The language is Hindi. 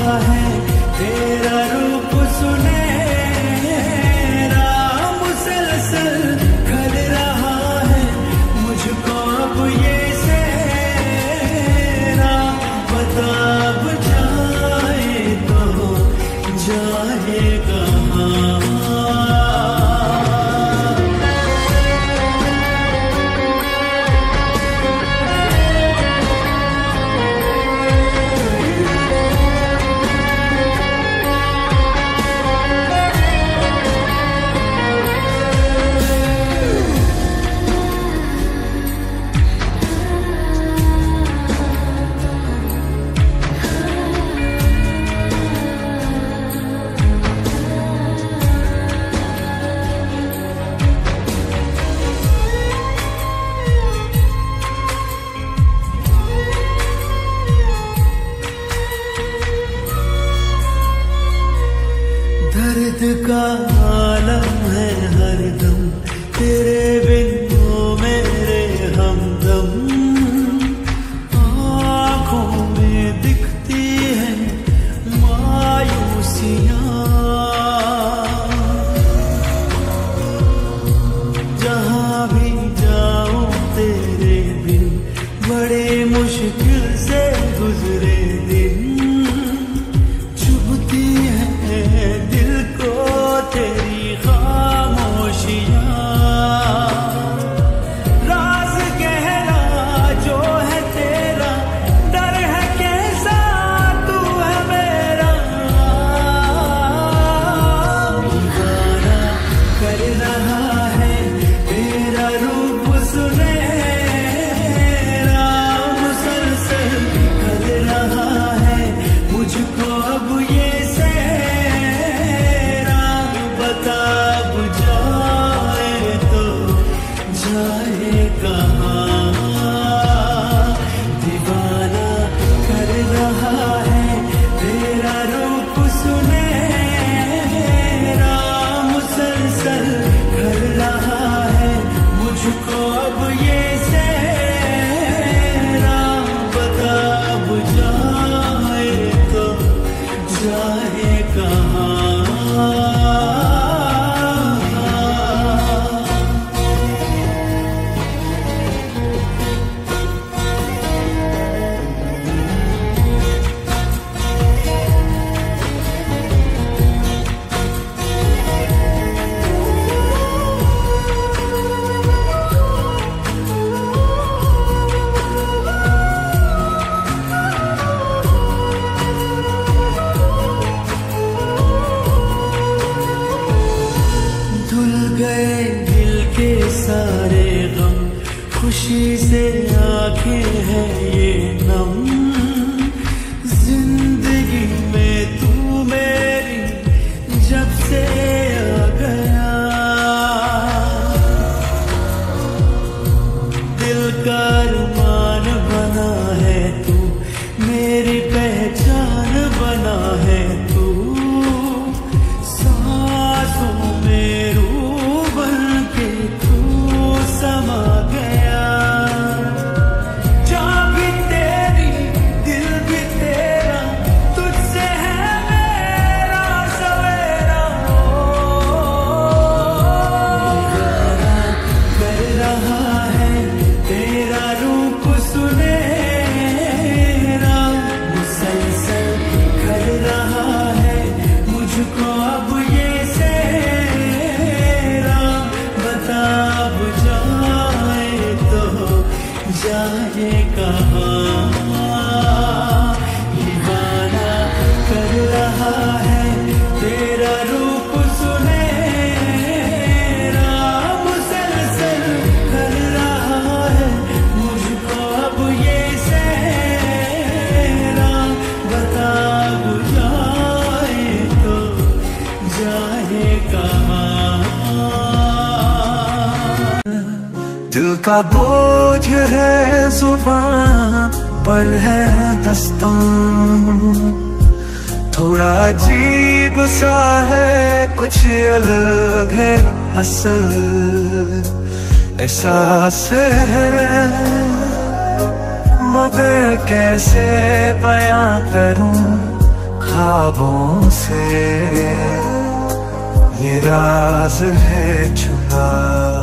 है तेरा रूप सुनहरा, मुसलसल खल रहा है मुझको अब ये सेहरा। बता अब जाए तो जाए कहाँ। दर्द का आलम है हरदम तेरे बिन वो मेरे हमदम। आँखों में दिखती है मायूसियाँ, जहाँ भी जाऊं तेरे बिन बड़े मुश्किल से गुजरे दिन। चुभती है दिल को तेरी खामोशियाँ, राज गहरा जो है तेरा, डर है कैसा तू है मेरा। दीवाना कर रहा है तेरा रूप सुनहरा, मुसलसल खल रहा है मुझको अब ये सेहरा। बता अब जाए तो जाए कहाँ। दीवाना कर रहा है तेरा रूप सुनहरा, मुसलसल खल रहा है मुझको अब ये सेहरा। बता अब जाए तो जाए कहाँ। धुल गए दिल के सारे गम, खुशी से आंखें हैं ये नम। जिंदगी में तू मेरी जब से आ गया, दिल का अरमान बना है तू, मेरी पहचान बना है तू। सांसों में रूह बन के तू समा गया, जान भी तेरी दिल भी तेरा, तुझसे है मेरा सवेरा। कर रहा है तेरा रूप सुनहरा, मुसलसल खल रहा है मुझको अब ये सेहरा। बता अब जाए तो जाए कहाँ। दीवाना कर रहा है तेरा रूप सुनहरा, मुसलसल खल रहा है मुझको अब ये सेहरा। बता अब जाए तो जाए कहाँ। दिल का बोझ है जुबान पर है दस्तूर, थोड़ा अजीब सा है कुछ अलग है असल। एहसास है मगर कैसे बयां करूं, ख्वाबों से ये राज है छुपा।